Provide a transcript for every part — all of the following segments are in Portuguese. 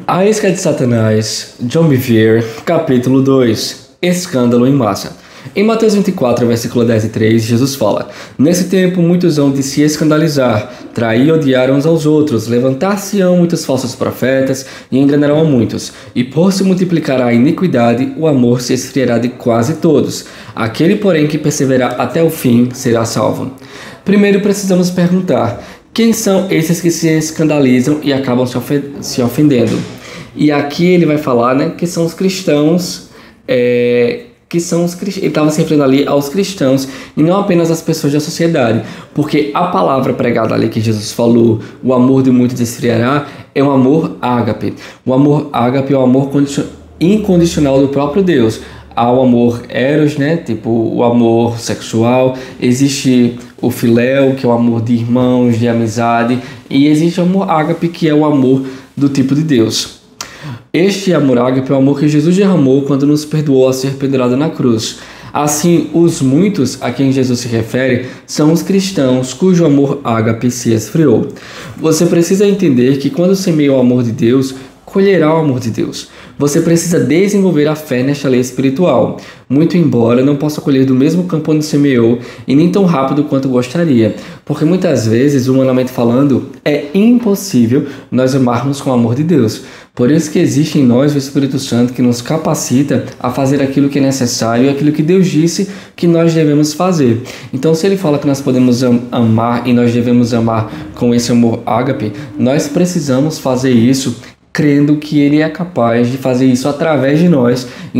A Isca de Satanás, John Bevere, capítulo 2, Escândalo em Massa. Em Mateus 24, versículo 10 e 3, Jesus fala: Nesse tempo muitos hão de se escandalizar, trair e odiar uns aos outros, levantar-se-ão muitos falsos profetas e enganarão a muitos. E por se multiplicar a iniquidade, o amor se esfriará de quase todos. Aquele, porém, que perseverar até o fim, será salvo. Primeiro precisamos perguntar: quem são esses que se escandalizam e acabam se ofendendo? E aqui ele vai falar, que são os cristãos, ele estava se referindo ali aos cristãos e não apenas às pessoas da sociedade, porque a palavra pregada ali que Jesus falou, o amor de muitos esfriará, é um amor ágape. O amor ágape é o amor incondicional do próprio Deus. Há o amor eros, tipo o amor sexual, existe o filéu, que é o amor de irmãos, de amizade, e existe o amor ágape, que é o amor do tipo de Deus. Este amor ágape é o amor que Jesus derramou quando nos perdoou a ser pendurado na cruz. Assim, os muitos a quem Jesus se refere são os cristãos cujo amor ágape se esfriou. Você precisa entender que quando semeia o amor de Deus, colherá o amor de Deus. Você precisa desenvolver a fé nesta lei espiritual, muito embora não possa colher do mesmo campo onde semeou e nem tão rápido quanto gostaria, porque muitas vezes, humanamente falando, é impossível nós amarmos com o amor de Deus. Por isso que existe em nós o Espírito Santo que nos capacita a fazer aquilo que é necessário e aquilo que Deus disse que nós devemos fazer. Então, se Ele fala que nós podemos amar e nós devemos amar com esse amor ágape, nós precisamos fazer isso crendo que Ele é capaz de fazer isso através de nós e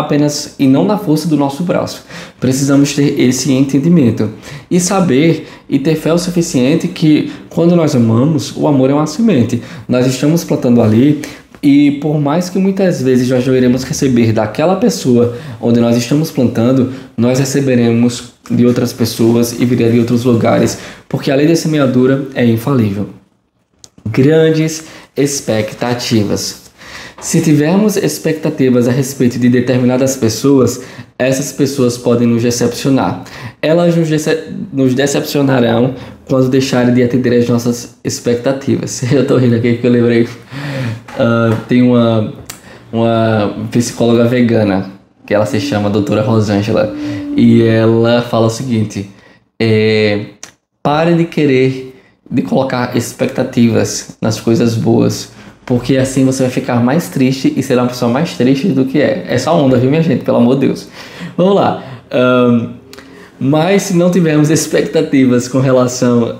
não na força do nosso braço. Precisamos ter esse entendimento e saber e ter fé o suficiente que quando nós amamos, o amor é uma semente. Nós estamos plantando ali e por mais que muitas vezes nós não iremos receber daquela pessoa onde nós estamos plantando, nós receberemos de outras pessoas e virá de outros lugares, porque a lei da semeadura é infalível. Grandes expectativas. Se tivermos expectativas a respeito de determinadas pessoas, essas pessoas podem nos decepcionar. Elas nos decepcionarão quando deixarem de atender às nossas expectativas. Eu estou rindo aqui porque eu lembrei. Tem uma psicóloga vegana, que ela se chama Doutora Rosângela, e ela fala o seguinte: pare de colocar expectativas nas coisas boas, porque assim você vai ficar mais triste e será uma pessoa mais triste do que é. É só onda, viu, minha gente? Pelo amor de Deus. Vamos lá. Mas se não tivermos expectativas com relação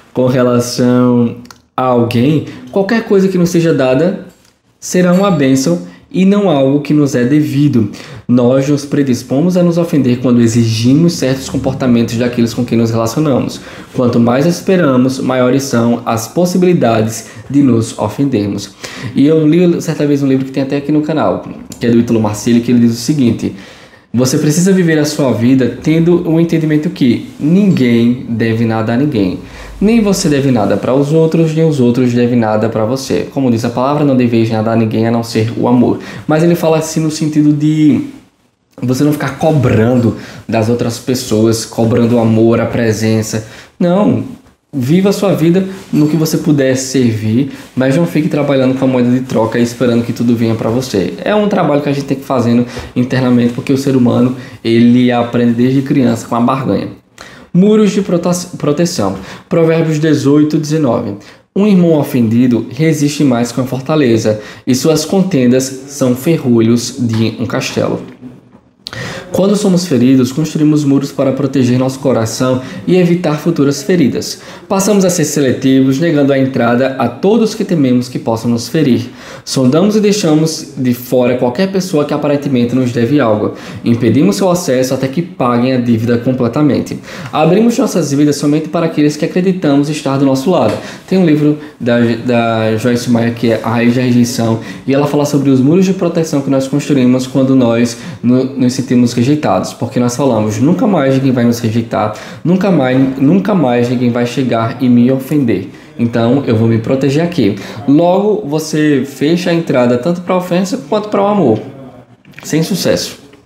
a alguém, qualquer coisa que nos seja dada será uma bênção e não algo que nos é devido. Nós nos predispomos a nos ofender quando exigimos certos comportamentos daqueles com quem nos relacionamos. Quanto mais esperamos, maiores são as possibilidades de nos ofendermos. E eu li certa vez um livro que tem até aqui no canal, que é do Ítalo Marcilli, que ele diz o seguinte: você precisa viver a sua vida tendo o entendimento que ninguém deve nada a ninguém. Nem você deve nada para os outros, nem os outros devem nada para você. Como diz a palavra, não deveis nada a ninguém a não ser o amor. Mas ele fala assim no sentido de você não ficar cobrando das outras pessoas, cobrando o amor, a presença. Não, viva a sua vida no que você puder servir, mas não fique trabalhando com a moeda de troca e esperando que tudo venha para você. É um trabalho que a gente tem que ir fazendo internamente, porque o ser humano, ele aprende desde criança com a barganha. Muros de proteção. Provérbios 18, 19. Um irmão ofendido resiste mais que uma fortaleza, e suas contendas são ferrolhos de um castelo. Quando somos feridos, construímos muros para proteger nosso coração e evitar futuras feridas. Passamos a ser seletivos, negando a entrada a todos que tememos que possam nos ferir. Sondamos e deixamos de fora qualquer pessoa que aparentemente nos deve algo. Impedimos seu acesso até que paguem a dívida completamente. Abrimos nossas vidas somente para aqueles que acreditamos estar do nosso lado. Tem um livro da Joyce Meyer que é A Raiz da Rejeição, e ela fala sobre os muros de proteção que nós construímos quando nós nos sentimos rejeitados, porque nós falamos: nunca mais ninguém vai nos rejeitar, nunca mais ninguém vai chegar e me ofender, então eu vou me proteger aqui. Logo, você fecha a entrada tanto para a ofensa quanto para o amor, sem sucesso.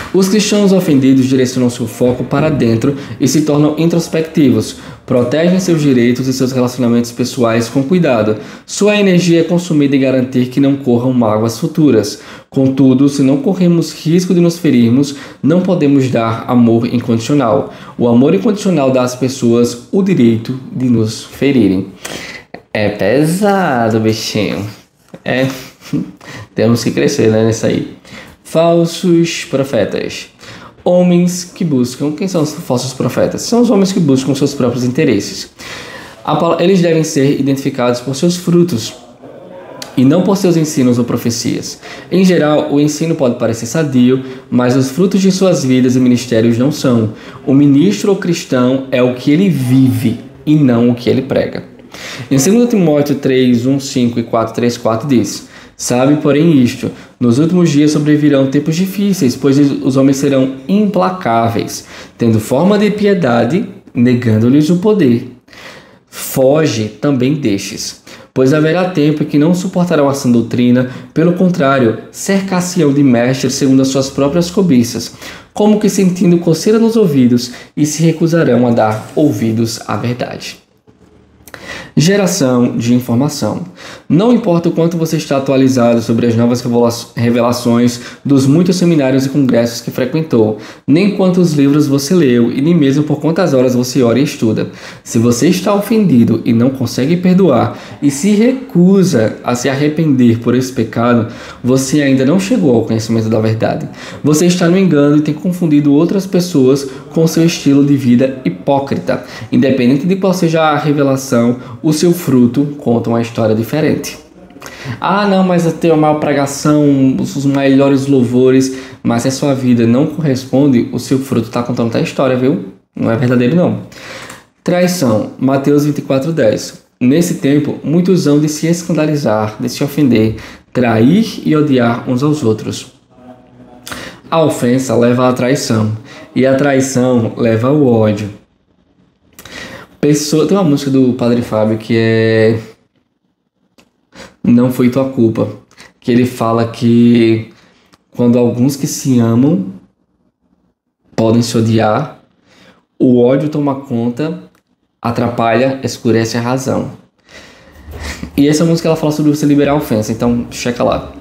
Os cristãos ofendidos direcionam seu foco para dentro e se tornam introspectivos, protegem seus direitos e seus relacionamentos pessoais com cuidado. Sua energia é consumida em garantir que não corram mágoas futuras. Contudo, se não corremos risco de nos ferirmos, não podemos dar amor incondicional. O amor incondicional dá às pessoas o direito de nos ferirem. É pesado, bichinho. Temos que crescer, né, nisso aí. Falsos profetas. Homens que buscam... Quem são os falsos profetas? São os homens que buscam seus próprios interesses. Eles devem ser identificados por seus frutos e não por seus ensinos ou profecias. Em geral, o ensino pode parecer sadio, mas os frutos de suas vidas e ministérios não são. O ministro ou cristão é o que ele vive e não o que ele prega. Em 2 Timóteo 3, 1, 5 e 4, 3, 4 diz: sabe, porém, isto: nos últimos dias sobrevirão tempos difíceis, pois os homens serão implacáveis, tendo forma de piedade, negando-lhes o poder. Foge também destes, pois haverá tempo em que não suportarão a sã doutrina, pelo contrário, cercar-se-ão de mestres segundo as suas próprias cobiças, como que sentindo coceira nos ouvidos, e se recusarão a dar ouvidos à verdade. Geração de informação. Não importa o quanto você está atualizado sobre as novas revelações dos muitos seminários e congressos que frequentou, nem quantos livros você leu e nem mesmo por quantas horas você ora e estuda. Se você está ofendido e não consegue perdoar e se recusa a se arrepender por esse pecado, você ainda não chegou ao conhecimento da verdade. Você está no engano e tem confundido outras pessoas com seu estilo de vida hipócrita. Independente de qual seja a revelação, o seu fruto conta uma história diferente. Ah, não, mas eu tenho a maior pregação, os melhores louvores, mas se a sua vida não corresponde, o seu fruto está contando outra história, viu? Não é verdadeiro, não. Traição. Mateus 24:10. Nesse tempo, muitos hão de se escandalizar, de se ofender, trair e odiar uns aos outros. A ofensa leva à traição, e a traição leva ao ódio. Tem uma música do Padre Fábio que é Não Foi Tua Culpa, que ele fala que quando alguns que se amam podem se odiar, o ódio toma conta, atrapalha, escurece a razão. E essa música ela fala sobre você liberar a ofensa, então checa lá.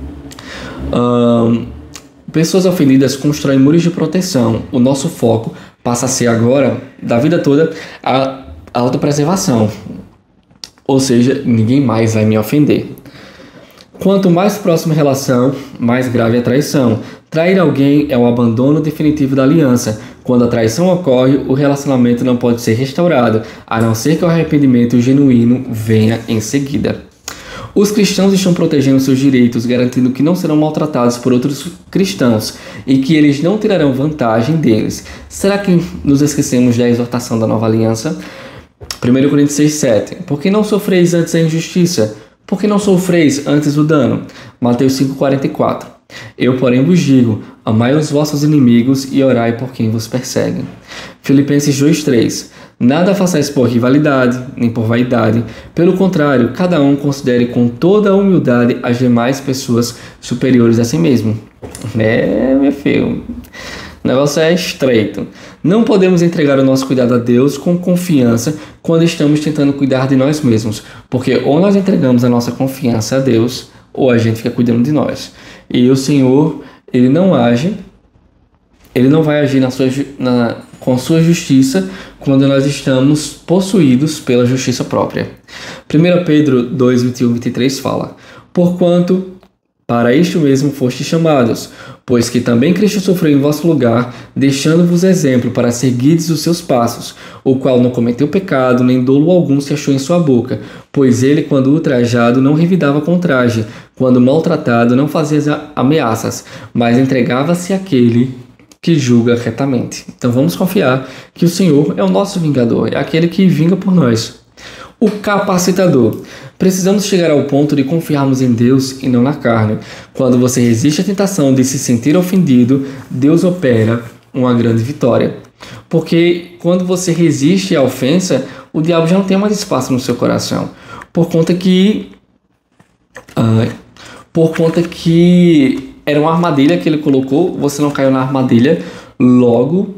Pessoas ofendidas constroem muros de proteção. O nosso foco passa a ser agora, da vida toda, a autopreservação. Ou seja, ninguém mais vai me ofender. Quanto mais próxima a relação, mais grave a traição. Trair alguém é o abandono definitivo da aliança. Quando a traição ocorre, o relacionamento não pode ser restaurado, a não ser que o arrependimento genuíno venha em seguida. Os cristãos estão protegendo seus direitos, garantindo que não serão maltratados por outros cristãos e que eles não tirarão vantagem deles. Será que nos esquecemos da exortação da nova aliança? 1 Coríntios 6:7. Por que não sofreis antes a injustiça? Por que não sofreis antes o dano? Mateus 5:44. Eu, porém, vos digo, amai os vossos inimigos e orai por quem vos persegue. Filipenses 2:3. Nada façais por rivalidade, nem por vaidade. Pelo contrário, cada um considere com toda a humildade as demais pessoas superiores a si mesmo. Meu filho, o negócio é estreito. Não podemos entregar o nosso cuidado a Deus com confiança quando estamos tentando cuidar de nós mesmos, porque ou nós entregamos a nossa confiança a Deus, ou a gente fica cuidando de nós. E o Senhor, Ele não vai agir com sua justiça quando nós estamos possuídos pela justiça própria. 1 Pedro 2, 21 e 23 fala: porquanto para isto mesmo fostes chamados, pois que também Cristo sofreu em vosso lugar, deixando-vos exemplo para seguirdes os seus passos, o qual não cometeu pecado, nem dolo algum se achou em sua boca, pois ele, quando ultrajado, não revidava com traje, quando maltratado, não fazia ameaças, mas entregava-se àquele que julga retamente. Então vamos confiar que o Senhor é o nosso vingador, é aquele que vinga por nós. O capacitador. Precisamos chegar ao ponto de confiarmos em Deus e não na carne. Quando você resiste à tentação de se sentir ofendido, Deus opera uma grande vitória. Porque quando você resiste à ofensa, o diabo já não tem mais espaço no seu coração. Por conta que era uma armadilha que ele colocou, você não caiu na armadilha, logo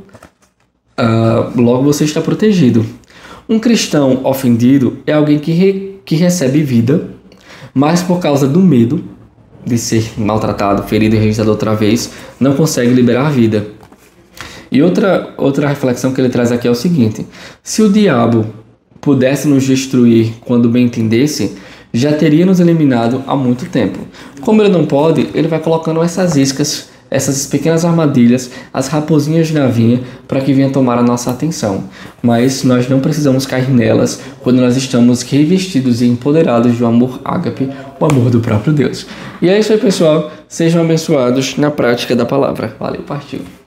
você está protegido. Um cristão ofendido é alguém que recebe vida, mas por causa do medo de ser maltratado, ferido e rejeitado outra vez, não consegue liberar a vida. E outra reflexão que ele traz aqui é o seguinte: se o diabo pudesse nos destruir quando bem entendesse, já teria nos eliminado há muito tempo. Como ele não pode, ele vai colocando essas iscas, essas pequenas armadilhas, as raposinhas de navinha, para que venha tomar a nossa atenção. Mas nós não precisamos cair nelas quando nós estamos revestidos e empoderados do amor ágape, o amor do próprio Deus. E é isso aí, pessoal. Sejam abençoados na prática da palavra. Valeu, partiu.